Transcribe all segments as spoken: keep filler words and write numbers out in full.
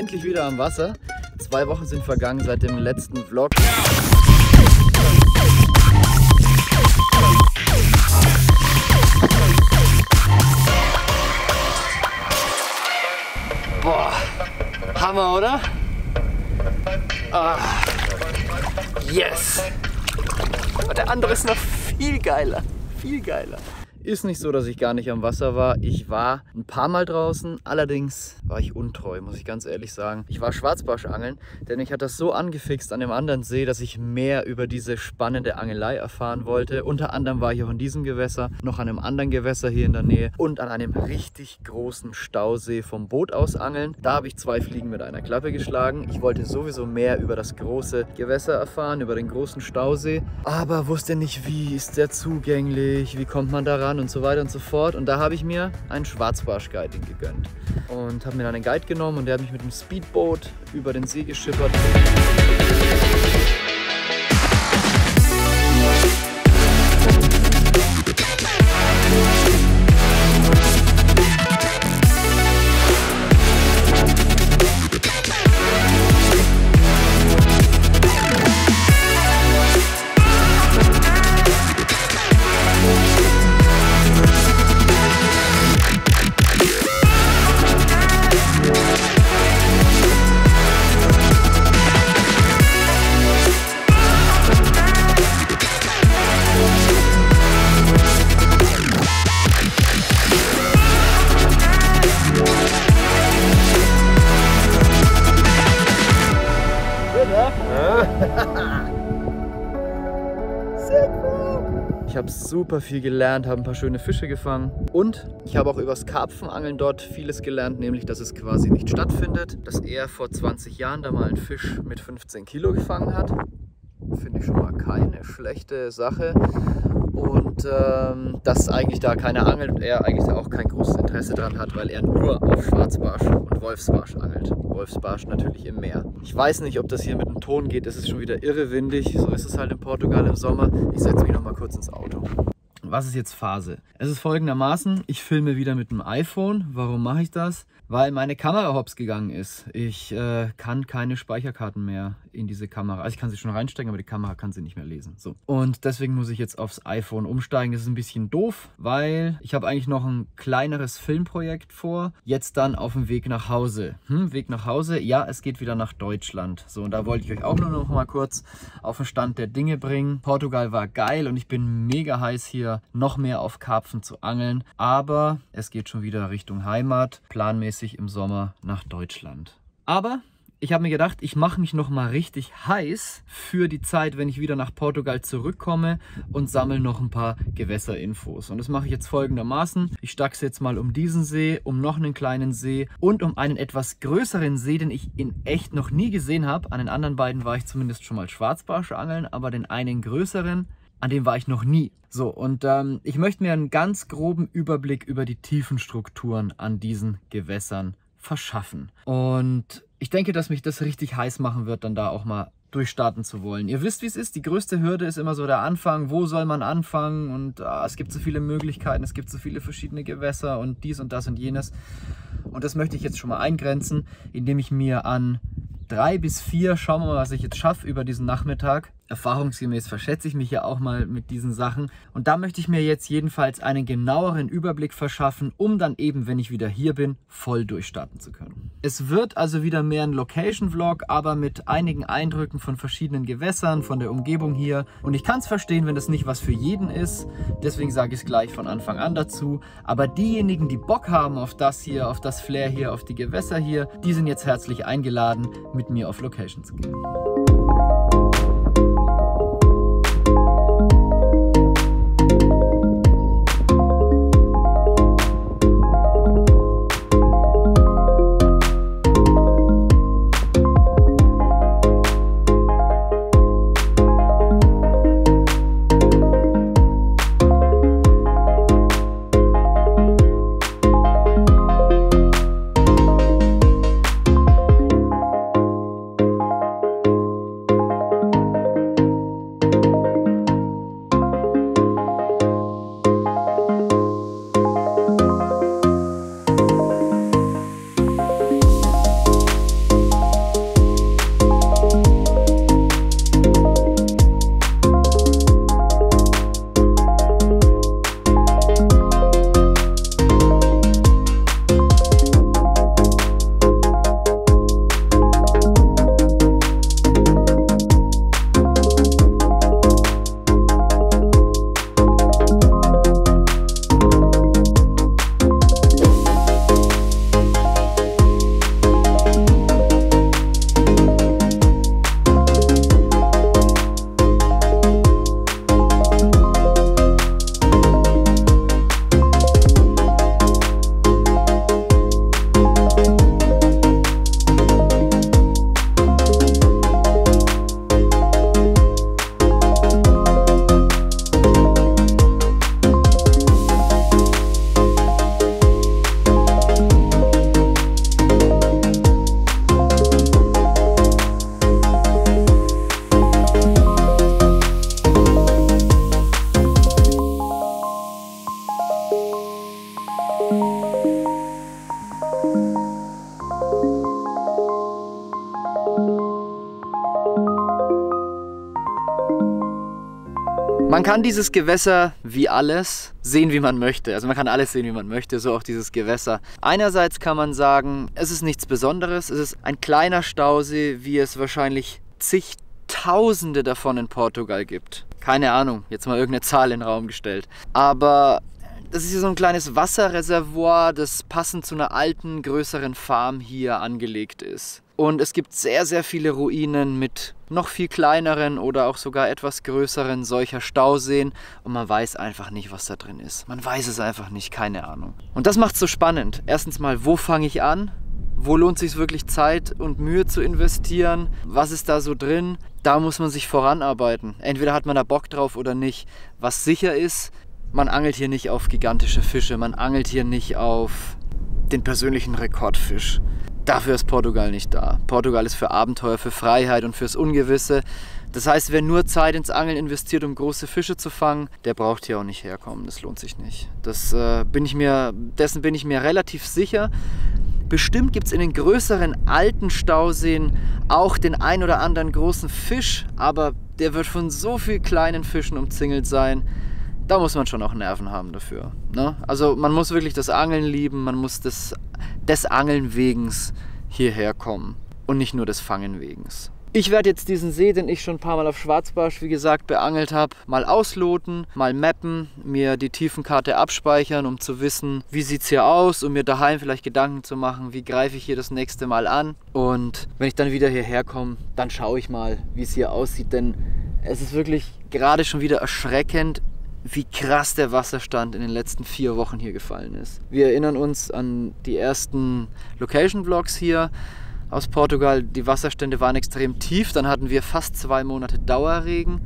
endlich wieder am Wasser. Zwei Wochen sind vergangen seit dem letzten Vlog. Boah, Hammer, oder? Ah, yes! Und der andere ist noch viel geiler, viel geiler. Ist nicht so, dass ich gar nicht am Wasser war. Ich war ein paar Mal draußen, allerdings war ich untreu, muss ich ganz ehrlich sagen. Ich war Schwarzbarschangeln, denn mich hat das so angefixt an dem anderen See, dass ich mehr über diese spannende Angelei erfahren wollte. Unter anderem war ich auch in diesem Gewässer, noch an einem anderen Gewässer hier in der Nähe und an einem richtig großen Stausee vom Boot aus angeln. Da habe ich zwei Fliegen mit einer Klappe geschlagen. Ich wollte sowieso mehr über das große Gewässer erfahren, über den großen Stausee, aber wusste nicht, wie ist der zugänglich, wie kommt man da ran und so weiter und so fort. Und da habe ich mir einen Schwarzbarsch-Guiding gegönnt und habe mir dann einen Guide genommen und der hat mich mit dem Speedboot über den See geschippert. Ich habe super viel gelernt, habe ein paar schöne Fische gefangen und ich habe auch übers Karpfenangeln dort vieles gelernt, nämlich dass es quasi nicht stattfindet, dass er vor zwanzig Jahren da mal einen Fisch mit fünfzehn Kilo gefangen hat. Finde ich schon mal keine schlechte Sache. Und ähm, dass eigentlich da keiner angelt und er eigentlich da auch kein großes Interesse dran hat, weil er nur auf Schwarzbarsch und Wolfsbarsch angelt. Wolfsbarsch natürlich im Meer. Ich weiß nicht, ob das hier mit dem Ton geht, es ist schon wieder irre windig, so ist es halt in Portugal im Sommer. Ich setze mich noch mal kurz ins Auto. Was ist jetzt Phase? Es ist folgendermaßen, ich filme wieder mit dem iPhone. Warum mache ich das? Weil meine Kamera hops gegangen ist. Ich äh, kann keine Speicherkarten mehr in diese Kamera. Also ich kann sie schon reinstecken, aber die Kamera kann sie nicht mehr lesen. So. Und deswegen muss ich jetzt aufs iPhone umsteigen. Das ist ein bisschen doof, weil ich habe eigentlich noch ein kleineres Filmprojekt vor. Jetzt dann auf dem Weg nach Hause. Hm, Weg nach Hause? Ja, es geht wieder nach Deutschland. So, und da wollte ich euch auch nur noch mal kurz auf den Stand der Dinge bringen. Portugal war geil und ich bin mega heiß hier noch mehr auf Karpfen zu angeln. Aber es geht schon wieder Richtung Heimat. Planmäßig im Sommer nach Deutschland. Aber ich habe mir gedacht, ich mache mich noch mal richtig heiß für die Zeit, wenn ich wieder nach Portugal zurückkomme und sammle noch ein paar Gewässerinfos. Und das mache ich jetzt folgendermaßen. Ich stachse jetzt mal um diesen See, um noch einen kleinen See und um einen etwas größeren See, den ich in echt noch nie gesehen habe. An den anderen beiden war ich zumindest schon mal Schwarzbarsch angeln, aber den einen größeren, an dem war ich noch nie. So, und ähm, ich möchte mir einen ganz groben Überblick über die Tiefenstrukturen an diesen Gewässern verschaffen. Und ich denke, dass mich das richtig heiß machen wird, dann da auch mal durchstarten zu wollen. Ihr wisst, wie es ist. Die größte Hürde ist immer so der Anfang. Wo soll man anfangen? Und ah, es gibt so viele Möglichkeiten, es gibt so viele verschiedene Gewässer und dies und das und jenes. Und das möchte ich jetzt schon mal eingrenzen, indem ich mir an drei bis vier, schauen wir mal, was ich jetzt schaffe über diesen Nachmittag. Erfahrungsgemäß verschätze ich mich ja auch mal mit diesen Sachen. Und da möchte ich mir jetzt jedenfalls einen genaueren Überblick verschaffen, um dann eben, wenn ich wieder hier bin, voll durchstarten zu können. Es wird also wieder mehr ein Location-Vlog, aber mit einigen Eindrücken von verschiedenen Gewässern, von der Umgebung hier. Und ich kann es verstehen, wenn das nicht was für jeden ist. Deswegen sage ich es gleich von Anfang an dazu. Aber diejenigen, die Bock haben auf das hier, auf das Flair hier, auf die Gewässer hier, die sind jetzt herzlich eingeladen, mit mir auf Location zu gehen. Man kann dieses Gewässer wie alles sehen, wie man möchte. Also man kann alles sehen, wie man möchte, so auch dieses Gewässer. Einerseits kann man sagen, es ist nichts Besonderes. Es ist ein kleiner Stausee, wie es wahrscheinlich zigtausende davon in Portugal gibt. Keine Ahnung, jetzt mal irgendeine Zahl in den Raum gestellt. Aber das ist hier so ein kleines Wasserreservoir, das passend zu einer alten, größeren Farm hier angelegt ist. Und es gibt sehr, sehr viele Ruinen mit noch viel kleineren oder auch sogar etwas größeren solcher Stauseen. Und man weiß einfach nicht, was da drin ist. Man weiß es einfach nicht, keine Ahnung. Und das macht es so spannend. Erstens mal, wo fange ich an? Wo lohnt es sich wirklich Zeit und Mühe zu investieren? Was ist da so drin? Da muss man sich voranarbeiten. Entweder hat man da Bock drauf oder nicht. Was sicher ist, man angelt hier nicht auf gigantische Fische. Man angelt hier nicht auf den persönlichen Rekordfisch. Dafür ist Portugal nicht da. Portugal ist für Abenteuer, für Freiheit und fürs Ungewisse. Das heißt, wer nur Zeit ins Angeln investiert, um große Fische zu fangen, der braucht hier auch nicht herkommen. Das lohnt sich nicht. Das, äh, bin ich mir, dessen bin ich mir relativ sicher. Bestimmt gibt es in den größeren alten Stauseen auch den ein oder anderen großen Fisch, aber der wird von so vielen kleinen Fischen umzingelt sein. Da muss man schon auch Nerven haben dafür. Ne? Also man muss wirklich das Angeln lieben, man muss das, des Angeln wegens hierher kommen und nicht nur des Fangen wegens. Ich werde jetzt diesen See, den ich schon ein paar Mal auf Schwarzbarsch, wie gesagt, beangelt habe, mal ausloten, mal mappen, mir die Tiefenkarte abspeichern, um zu wissen, wie sieht es hier aus, um mir daheim vielleicht Gedanken zu machen, wie greife ich hier das nächste Mal an. Und wenn ich dann wieder hierher komme, dann schaue ich mal, wie es hier aussieht, denn es ist wirklich gerade schon wieder erschreckend, wie krass der Wasserstand in den letzten vier Wochen hier gefallen ist. Wir erinnern uns an die ersten Location-Vlogs hier aus Portugal. Die Wasserstände waren extrem tief. Dann hatten wir fast zwei Monate Dauerregen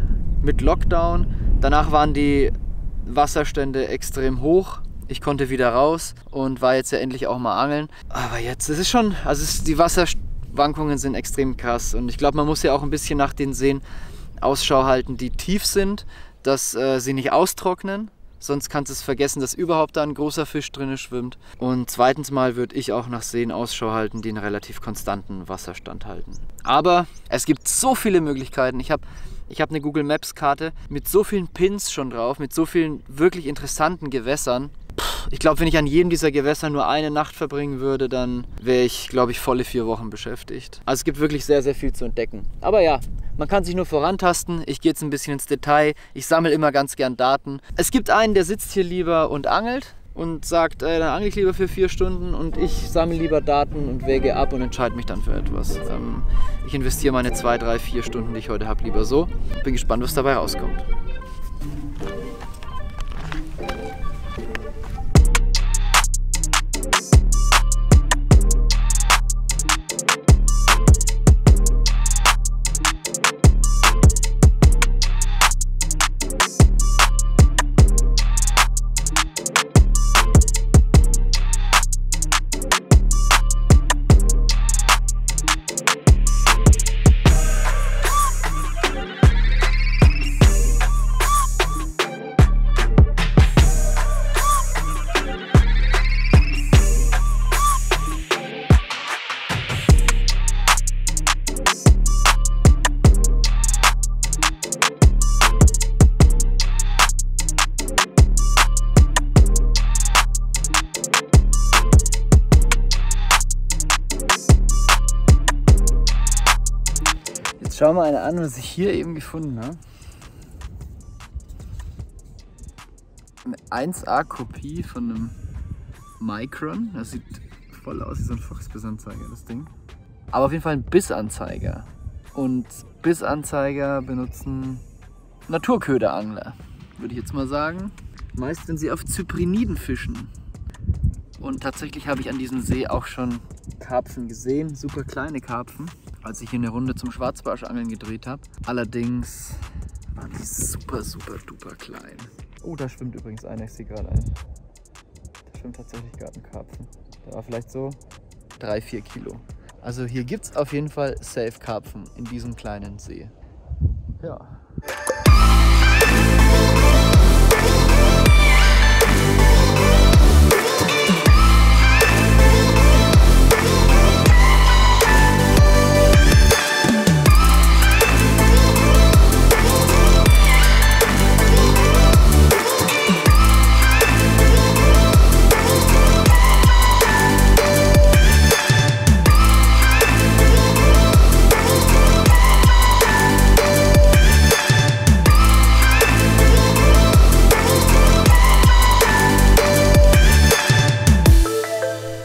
mit Lockdown. Danach waren die Wasserstände extrem hoch. Ich konnte wieder raus und war jetzt ja endlich auch mal angeln. Aber jetzt ist es schon, also es, die Wasserschwankungen sind extrem krass. Und ich glaube, man muss ja auch ein bisschen nach den Seen Ausschau halten, die tief sind, dass äh, sie nicht austrocknen, sonst kannst du es vergessen, dass überhaupt da ein großer Fisch drin schwimmt. Und zweitens mal würde ich auch nach Seen Ausschau halten, die einen relativ konstanten Wasserstand halten. Aber es gibt so viele Möglichkeiten. Ich habe ich hab eine Google Maps Karte mit so vielen Pins schon drauf, mit so vielen wirklich interessanten Gewässern. Ich glaube, wenn ich an jedem dieser Gewässer nur eine Nacht verbringen würde, dann wäre ich, glaube ich, volle vier Wochen beschäftigt. Also es gibt wirklich sehr, sehr viel zu entdecken. Aber ja, man kann sich nur vorantasten. Ich gehe jetzt ein bisschen ins Detail. Ich sammle immer ganz gern Daten. Es gibt einen, der sitzt hier lieber und angelt und sagt, äh, dann angel ich lieber für vier Stunden und ich sammle lieber Daten und wäge ab und entscheide mich dann für etwas. Ähm, ich investiere meine zwei, drei, vier Stunden, die ich heute habe, lieber so. Bin gespannt, was dabei rauskommt. Schau mal eine an, was ich hier eben gefunden habe. Eine eins A Kopie von einem Micron. Das sieht voll aus wie so ein Fuchsbissanzeiger, das Ding. Aber auf jeden Fall ein Bissanzeiger. Und Bissanzeiger benutzen Naturköderangler, würde ich jetzt mal sagen. Meist, wenn sie auf Cypriniden fischen. Und tatsächlich habe ich an diesem See auch schon Karpfen gesehen, super kleine Karpfen, als ich hier eine Runde zum Schwarzbarschangeln gedreht habe. Allerdings waren die super, super duper klein. Oh, da schwimmt übrigens einer, ich sehe gerade einen. Da schwimmt tatsächlich gerade ein Karpfen. Der war vielleicht so drei, vier Kilo. Also hier gibt es auf jeden Fall safe Karpfen in diesem kleinen See. Ja.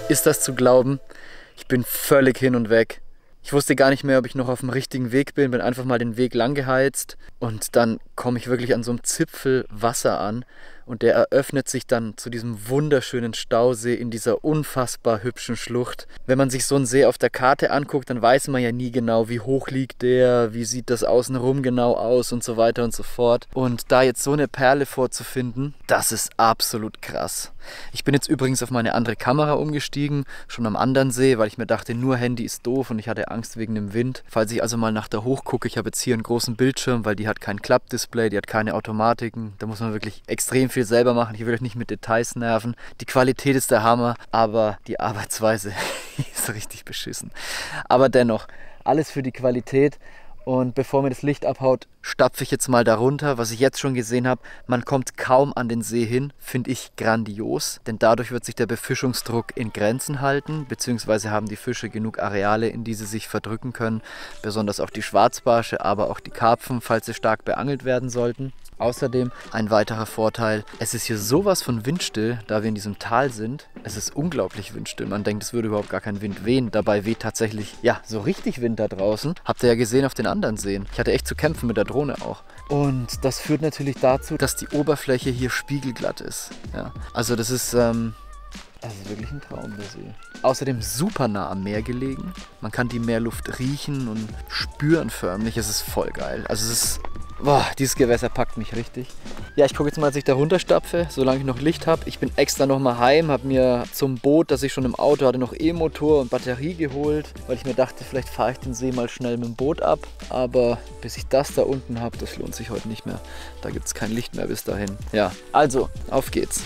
Ist das zu glauben? Ich bin völlig hin und weg. Ich wusste gar nicht mehr, ob ich noch auf dem richtigen Weg bin, bin einfach mal den Weg lang geheizt und dann komme ich wirklich an so einem Zipfel Wasser an und der eröffnet sich dann zu diesem wunderschönen Stausee in dieser unfassbar hübschen Schlucht. Wenn man sich so einen See auf der Karte anguckt, dann weiß man ja nie genau, wie hoch liegt der, wie sieht das außenrum genau aus und so weiter und so fort. Und da jetzt so eine Perle vorzufinden, das ist absolut krass. Ich bin jetzt übrigens auf meine andere Kamera umgestiegen, schon am anderen See, weil ich mir dachte, nur Handy ist doof und ich hatte Angst wegen dem Wind. Falls ich also mal nach da hoch gucke, ich habe jetzt hier einen großen Bildschirm, weil die hat kein Klappdisplay, die hat keine Automatiken. Da muss man wirklich extrem viel selber machen. Ich will euch nicht mit Details nerven. Die Qualität ist der Hammer, aber die Arbeitsweise ist richtig beschissen. Aber dennoch, alles für die Qualität. Und bevor mir das Licht abhaut, stapfe ich jetzt mal darunter. Was ich jetzt schon gesehen habe, man kommt kaum an den See hin, finde ich grandios. Denn dadurch wird sich der Befischungsdruck in Grenzen halten, beziehungsweise haben die Fische genug Areale, in die sie sich verdrücken können. Besonders auch die Schwarzbarsche, aber auch die Karpfen, falls sie stark beangelt werden sollten. Außerdem ein weiterer Vorteil, es ist hier sowas von windstill, da wir in diesem Tal sind. Es ist unglaublich windstill. Man denkt, es würde überhaupt gar kein Wind wehen. Dabei weht tatsächlich, ja, so richtig Wind da draußen. Habt ihr ja gesehen auf den anderen Seen. Ich hatte echt zu kämpfen mit der Drohne auch. Und das führt natürlich dazu, dass die Oberfläche hier spiegelglatt ist. Ja, also das ist, ähm, das ist wirklich ein Traum, der See. Außerdem super nah am Meer gelegen. Man kann die Meerluft riechen und spüren förmlich. Es ist voll geil. Also es ist... Boah, dieses Gewässer packt mich richtig. Ja, ich gucke jetzt mal, als ich da runterstapfe, solange ich noch Licht habe. Ich bin extra noch mal heim, habe mir zum Boot, das ich schon im Auto hatte, noch E-Motor und Batterie geholt, weil ich mir dachte, vielleicht fahre ich den See mal schnell mit dem Boot ab. Aber bis ich das da unten habe, das lohnt sich heute nicht mehr. Da gibt es kein Licht mehr bis dahin. Ja, also, auf geht's.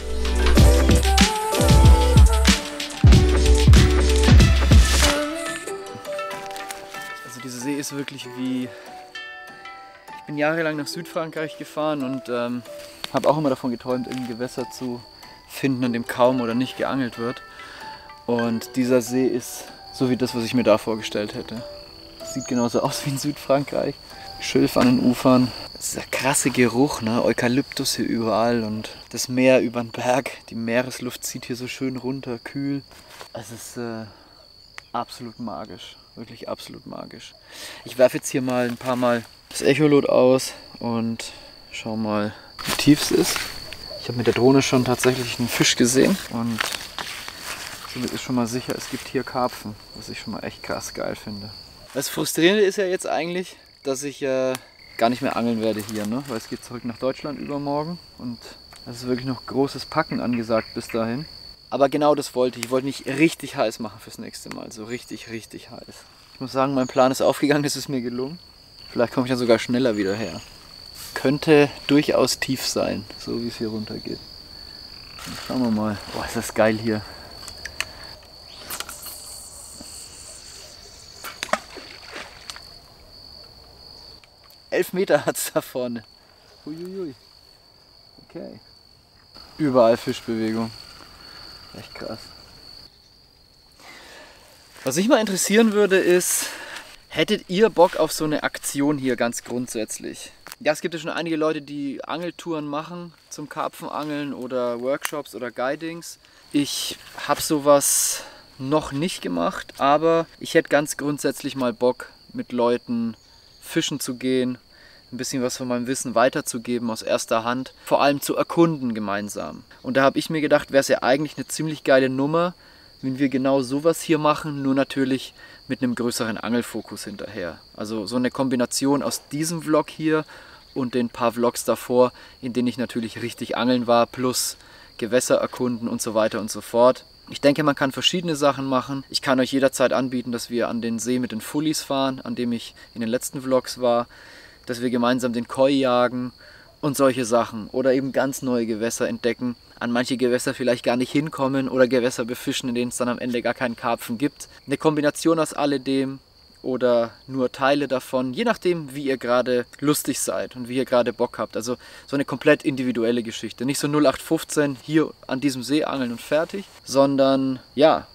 Also dieser See ist wirklich wie... Ich bin jahrelang nach Südfrankreich gefahren und ähm, habe auch immer davon geträumt, irgendein Gewässer zu finden, in dem kaum oder nicht geangelt wird. Und dieser See ist so wie das, was ich mir da vorgestellt hätte. Sieht genauso aus wie in Südfrankreich. Schilf an den Ufern. Dieser krasse Geruch, ne? Eukalyptus hier überall und das Meer über den Berg. Die Meeresluft zieht hier so schön runter, kühl. Es ist äh, absolut magisch. Wirklich absolut magisch. Ich werfe jetzt hier mal ein paar Mal das Echolot aus und schau mal, wie tief es ist. Ich habe mit der Drohne schon tatsächlich einen Fisch gesehen und somit ist schon mal sicher, es gibt hier Karpfen, was ich schon mal echt krass geil finde. Das Frustrierende ist ja jetzt eigentlich, dass ich äh, gar nicht mehr angeln werde hier, ne? Weil es geht zurück nach Deutschland übermorgen und es ist wirklich noch großes Packen angesagt bis dahin. Aber genau das wollte ich. Ich wollte nicht richtig heiß machen fürs nächste Mal, so richtig, richtig heiß. Ich muss sagen, mein Plan ist aufgegangen, es ist mir gelungen. Vielleicht komme ich dann sogar schneller wieder her. Könnte durchaus tief sein, so wie es hier runter geht. Dann schauen wir mal. Boah, ist das geil hier. Elf Meter hat es da vorne. Uiuiui. Okay. Überall Fischbewegung. Echt krass. Was mich mal interessieren würde ist, hättet ihr Bock auf so eine Aktion hier ganz grundsätzlich? Ja, es gibt ja schon einige Leute, die Angeltouren machen zum Karpfenangeln oder Workshops oder Guidings. Ich habe sowas noch nicht gemacht, aber ich hätte ganz grundsätzlich mal Bock, mit Leuten fischen zu gehen, ein bisschen was von meinem Wissen weiterzugeben aus erster Hand, vor allem zu erkunden gemeinsam. Und da habe ich mir gedacht, wäre es ja eigentlich eine ziemlich geile Nummer, wenn wir genau sowas hier machen, nur natürlich mit einem größeren Angelfokus hinterher. Also so eine Kombination aus diesem Vlog hier und den paar Vlogs davor, in denen ich natürlich richtig angeln war, plus Gewässer erkunden und so weiter und so fort. Ich denke, man kann verschiedene Sachen machen. Ich kann euch jederzeit anbieten, dass wir an den See mit den Fullies fahren, an dem ich in den letzten Vlogs war, dass wir gemeinsam den Koi jagen und solche Sachen oder eben ganz neue Gewässer entdecken, an manche Gewässer vielleicht gar nicht hinkommen oder Gewässer befischen, in denen es dann am Ende gar keinen Karpfen gibt. Eine Kombination aus alledem oder nur Teile davon, je nachdem, wie ihr gerade lustig seid und wie ihr gerade Bock habt. Also so eine komplett individuelle Geschichte. Nicht so null acht fünfzehn hier an diesem See angeln und fertig, sondern ja,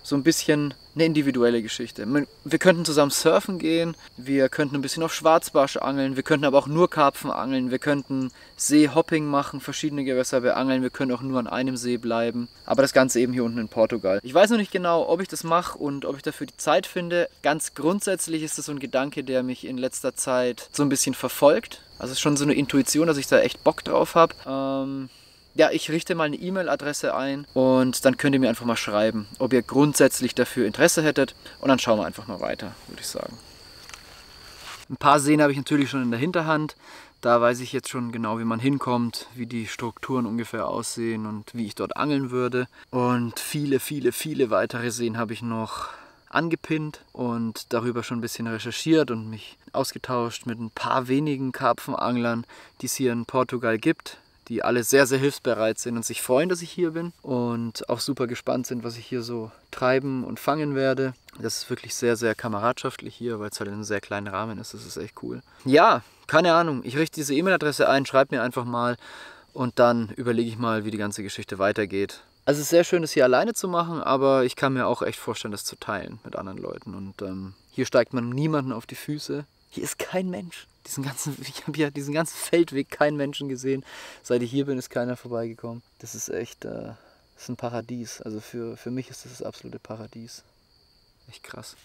so ein bisschen eine individuelle Geschichte. Wir könnten zusammen surfen gehen, wir könnten ein bisschen auf Schwarzbarsch angeln, wir könnten aber auch nur Karpfen angeln, wir könnten Seehopping machen, verschiedene Gewässer beangeln, wir können auch nur an einem See bleiben. Aber das Ganze eben hier unten in Portugal. Ich weiß noch nicht genau, ob ich das mache und ob ich dafür die Zeit finde. Ganz grundsätzlich ist das so ein Gedanke, der mich in letzter Zeit so ein bisschen verfolgt. Also es ist schon so eine Intuition, dass ich da echt Bock drauf habe. Ähm Ja, ich richte mal eine E-Mail-Adresse ein und dann könnt ihr mir einfach mal schreiben, ob ihr grundsätzlich dafür Interesse hättet und dann schauen wir einfach mal weiter, würde ich sagen. Ein paar Seen habe ich natürlich schon in der Hinterhand. Da weiß ich jetzt schon genau, wie man hinkommt, wie die Strukturen ungefähr aussehen und wie ich dort angeln würde. Und viele, viele, viele weitere Seen habe ich noch angepinnt und darüber schon ein bisschen recherchiert und mich ausgetauscht mit ein paar wenigen Karpfenanglern, die es hier in Portugal gibt, die alle sehr, sehr hilfsbereit sind und sich freuen, dass ich hier bin und auch super gespannt sind, was ich hier so treiben und fangen werde. Das ist wirklich sehr, sehr kameradschaftlich hier, weil es halt in einem sehr kleinen Rahmen ist. Das ist echt cool. Ja, keine Ahnung. Ich richte diese E-Mail-Adresse ein, schreibt mir einfach mal und dann überlege ich mal, wie die ganze Geschichte weitergeht. Also es ist sehr schön, das hier alleine zu machen, aber ich kann mir auch echt vorstellen, das zu teilen mit anderen Leuten. Und ähm, hier steigt man niemanden auf die Füße. Hier ist kein Mensch. Diesen ganzen, ich habe ja diesen ganzen Feldweg keinen Menschen gesehen. Seit ich hier bin, ist keiner vorbeigekommen. Das ist echt, äh, das ist ein Paradies. Also für, für mich ist das das absolute Paradies. Echt krass.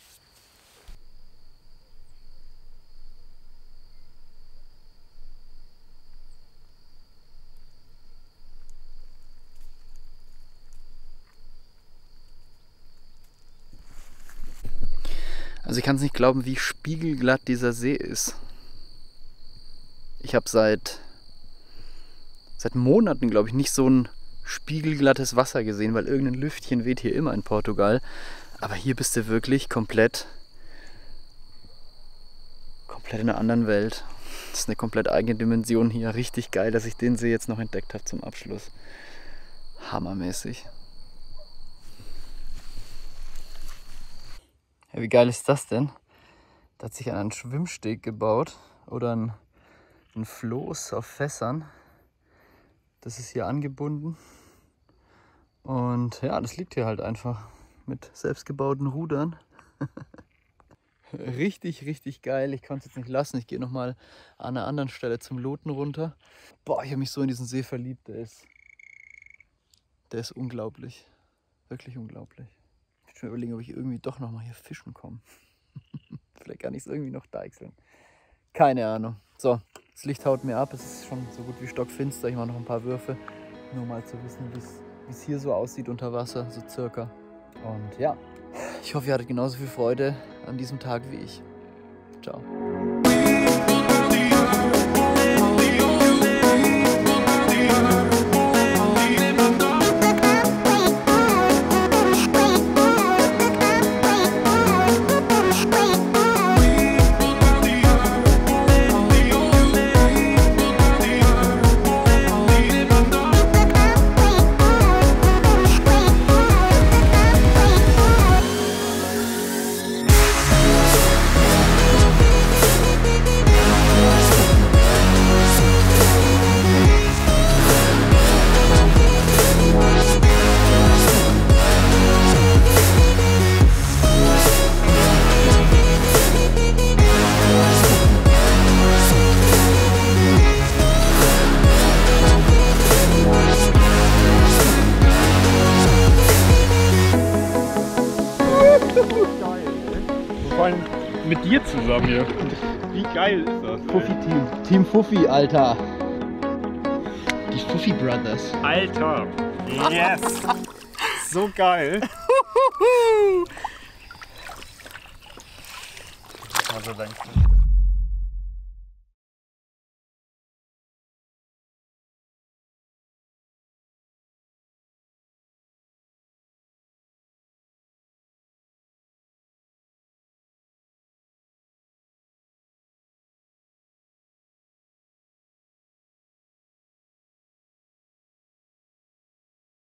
Also ich kann es nicht glauben, wie spiegelglatt dieser See ist. Ich habe seit, seit Monaten, glaube ich, nicht so ein spiegelglattes Wasser gesehen, weil irgendein Lüftchen weht hier immer in Portugal. Aber hier bist du wirklich komplett, komplett in einer anderen Welt. Das ist eine komplett eigene Dimension hier. Richtig geil, dass ich den See jetzt noch entdeckt habe zum Abschluss. Hammermäßig. Ja, wie geil ist das denn? Da hat sich einer einen Schwimmsteg gebaut oder ein, ein Floß auf Fässern. Das ist hier angebunden. Und ja, das liegt hier halt einfach mit selbstgebauten Rudern. Richtig, richtig geil. Ich konnte es jetzt nicht lassen. Ich gehe nochmal an einer anderen Stelle zum Loten runter. Boah, ich habe mich so in diesen See verliebt. Der ist, der ist unglaublich. Wirklich unglaublich. Ich will mir überlegen, ob ich irgendwie doch nochmal hier fischen komme. Vielleicht kann ich es irgendwie noch deichseln. Keine Ahnung. So, das Licht haut mir ab. Es ist schon so gut wie stockfinster. Ich mache noch ein paar Würfe. Nur mal zu wissen, wie es hier so aussieht unter Wasser. So circa. Und ja, ich hoffe, ihr hattet genauso viel Freude an diesem Tag wie ich. Ciao. Mit dir zusammen hier. Wie geil ist das? Fuffi-Team. Team Fuffi, Alter. Die Fuffi Brothers. Alter. Yes. So geil. Also langsam.